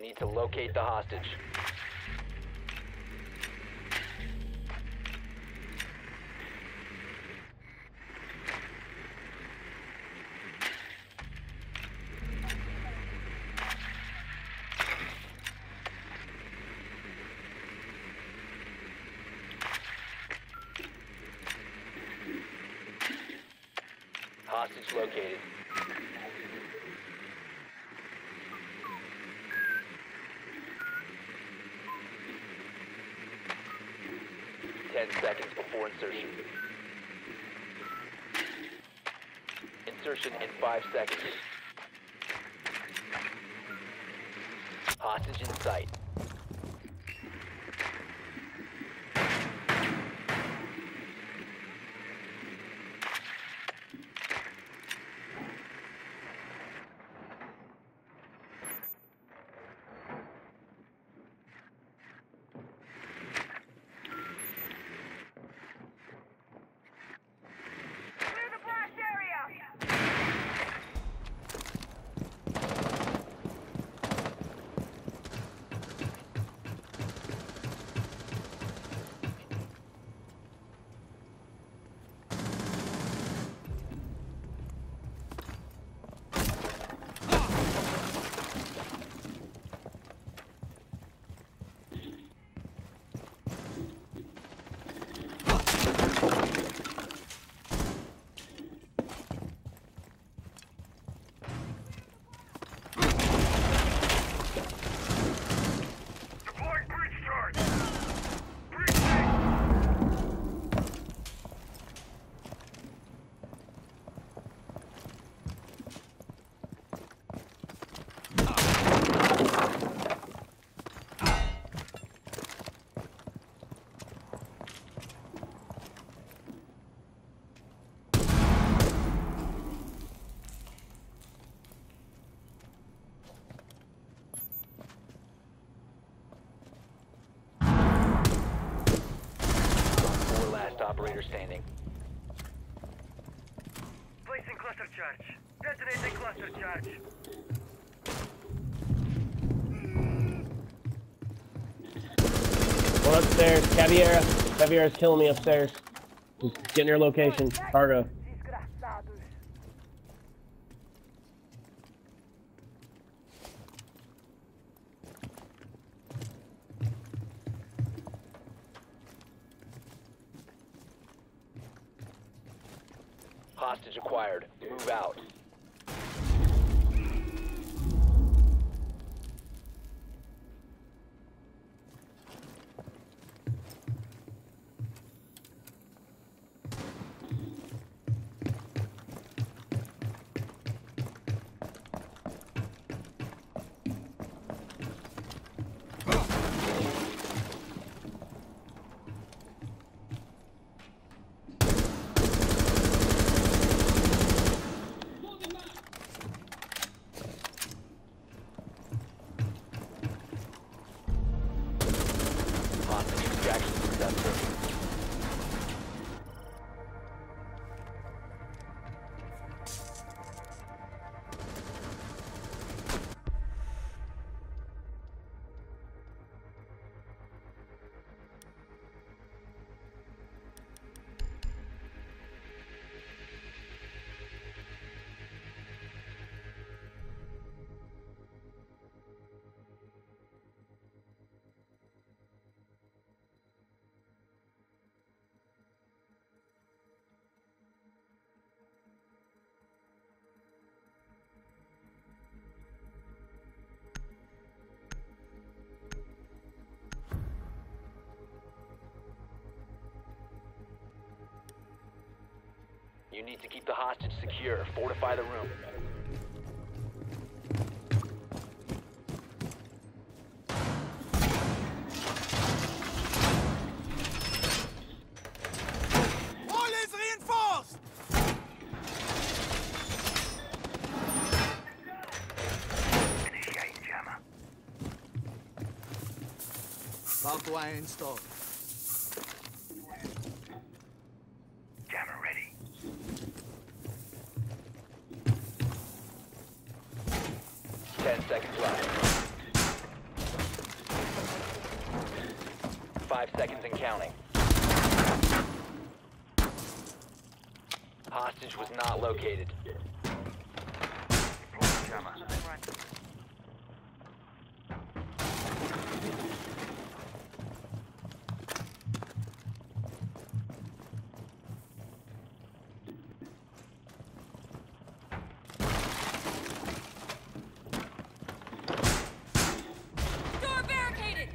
need to locate the hostage. Hostage located. Seconds before insertion. Insertion in 5 seconds. Hostage in sight. Operator standing. Placing cluster charge. Detonating cluster charge. One upstairs. Caviera. Caviera's killing me upstairs. Just getting your location. Cargo. Hostage acquired. Move out. You need to keep the hostage secure. Fortify the room. All is reinforced! Initiating jammer. Barbed wire installed. Jammer ready. 10 seconds left. 5 seconds and counting. Hostage was not located. Deploying jammer. Door barricaded!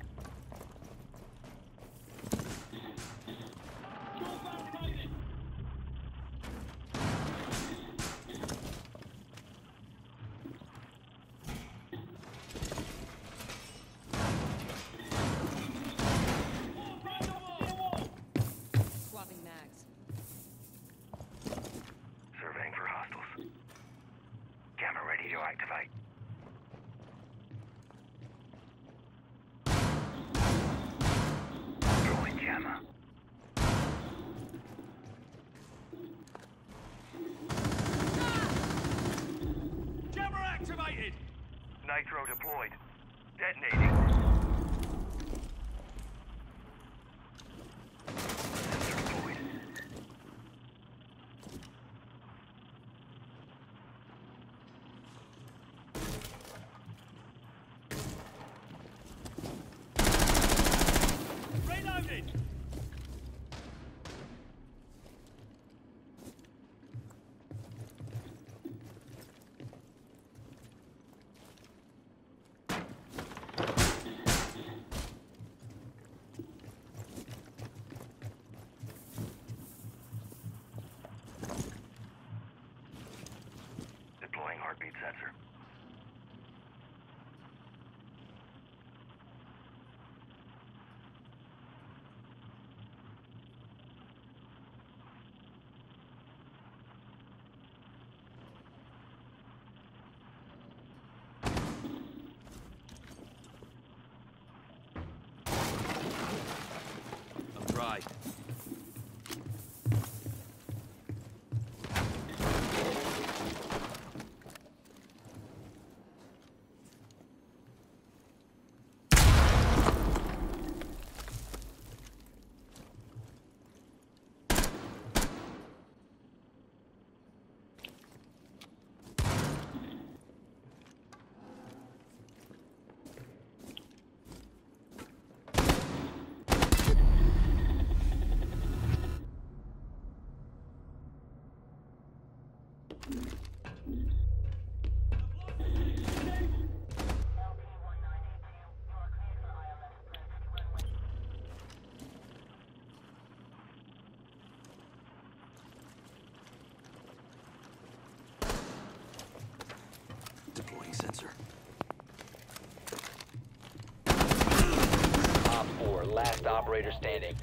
Swapping mags. Surveying for hostiles. Jammer ready to activate. Deploying jammer. Jammer activated! Nitro deployed. Detonating. Sensor deployed. Reloaded! Deploying heartbeat sensor. I'm dry. Deploying sensor. Op 4, last operator standing.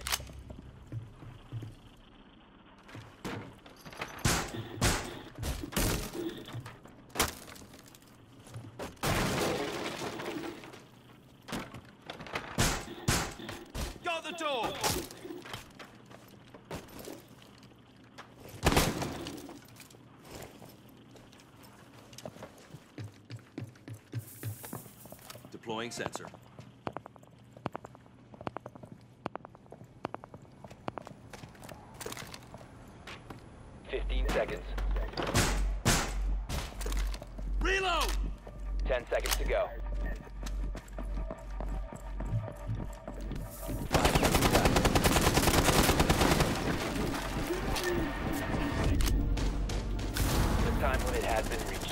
Got the door! Deploying sensor. Seconds. Reload! 10 seconds to go. 5 seconds left. The time limit has been reached.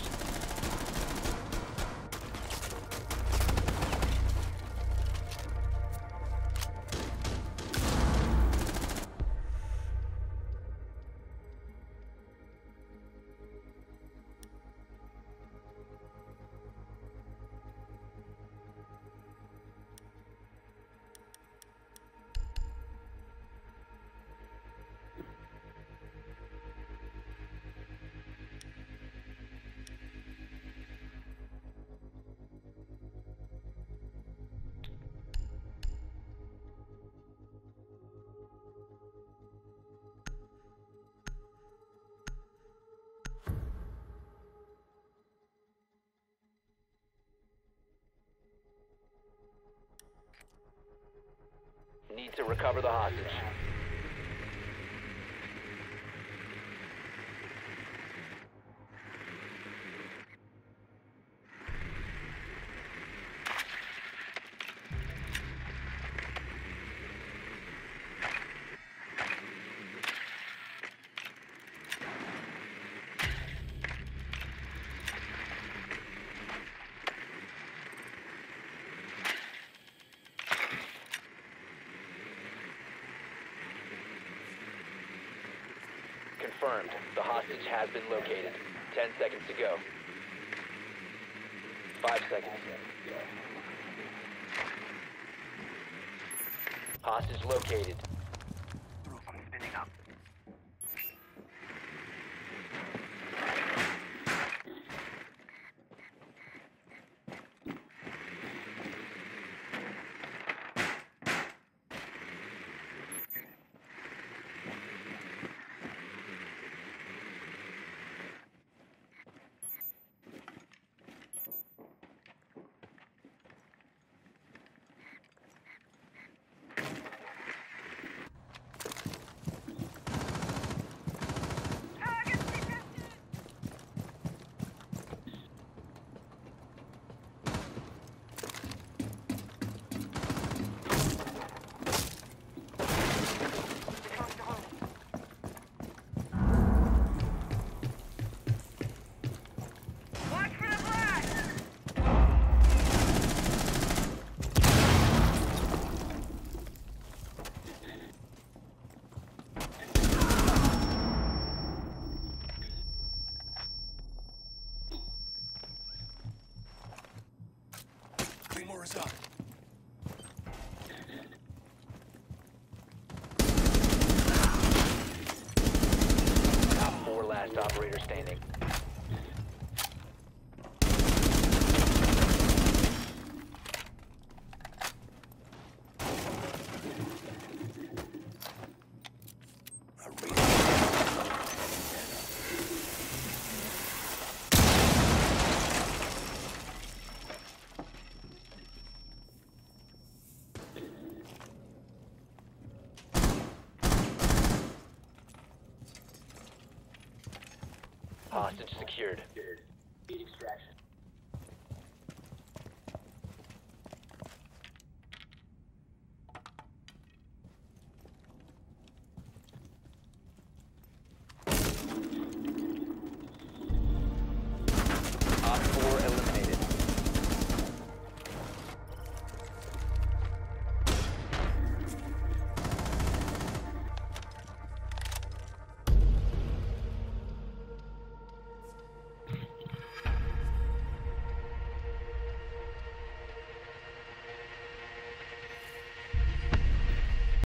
Proceed to recover the hostage. Confirmed. The hostage has been located. 10 seconds to go. 5 seconds. Hostage located. I'm spinning up. Claymore is up. Top 4 last operator standing. Hostage secured. Need extraction.